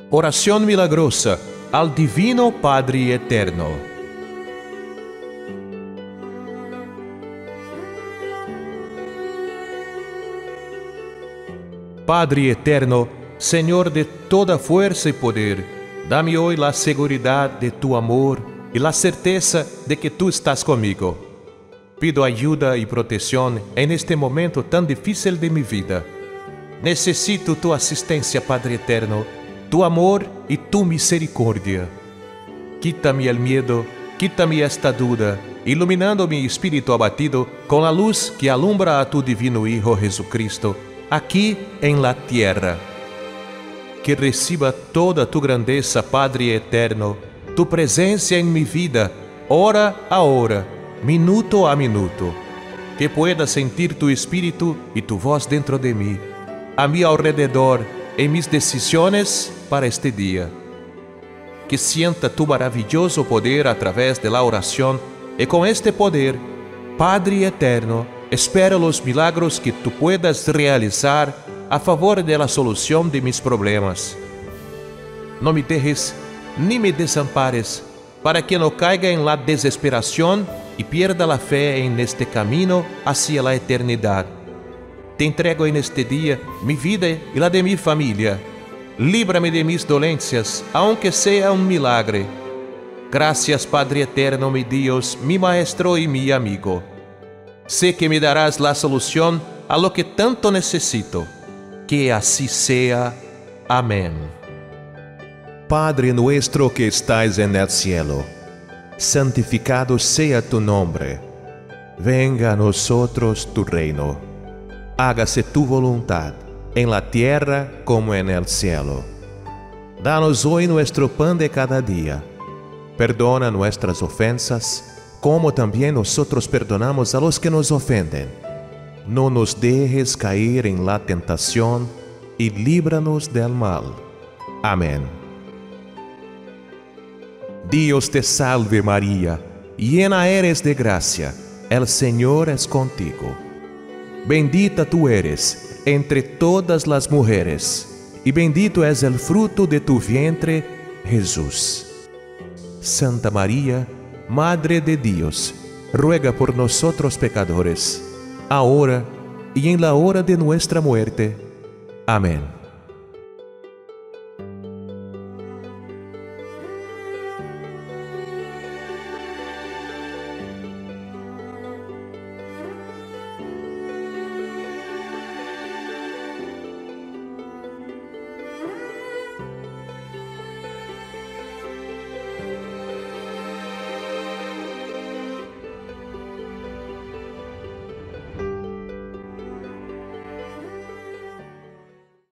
Oración milagrosa al Divino Padre Eterno. Padre Eterno, Señor de toda fuerza y poder, dame hoy la seguridad de tu amor y la certeza de que tú estás conmigo. Pido ayuda y protección en este momento tan difícil de mi vida. Necesito tu asistencia, Padre Eterno, tu amor y tu misericordia. Quítame el miedo, quítame esta duda, iluminando mi espíritu abatido con la luz que alumbra a tu divino Hijo Jesucristo, aquí en la tierra. Que reciba toda tu grandeza, Padre Eterno, tu presencia en mi vida, hora a hora, minuto a minuto. Que pueda sentir tu espíritu y tu voz dentro de mí, a mi alrededor, en mis decisiones para este día. Que sienta tu maravilloso poder a través de la oración y con este poder, Padre Eterno, espero los milagros que tú puedas realizar a favor de la solución de mis problemas. No me dejes ni me desampares para que no caiga en la desesperación y pierda la fe en este camino hacia la eternidad. Te entrego en este día mi vida y la de mi familia. Líbrame de mis dolencias, aunque sea un milagre. Gracias, Padre Eterno, mi Dios, mi Maestro y mi amigo. Sé que me darás la solución a lo que tanto necesito. Que así sea. Amén. Padre nuestro que estais en el cielo, santificado sea tu nombre. Venga a nosotros tu reino. Hágase tu voluntad, en la tierra como en el cielo. Danos hoy nuestro pan de cada día. Perdona nuestras ofensas, como también nosotros perdonamos a los que nos ofenden. No nos dejes caer en la tentación, y líbranos del mal. Amén. Dios te salve María, llena eres de gracia, el Señor es contigo. Bendita tú eres entre todas las mujeres, y bendito es el fruto de tu vientre, Jesús. Santa María, Madre de Dios, ruega por nosotros pecadores, ahora y en la hora de nuestra muerte. Amén.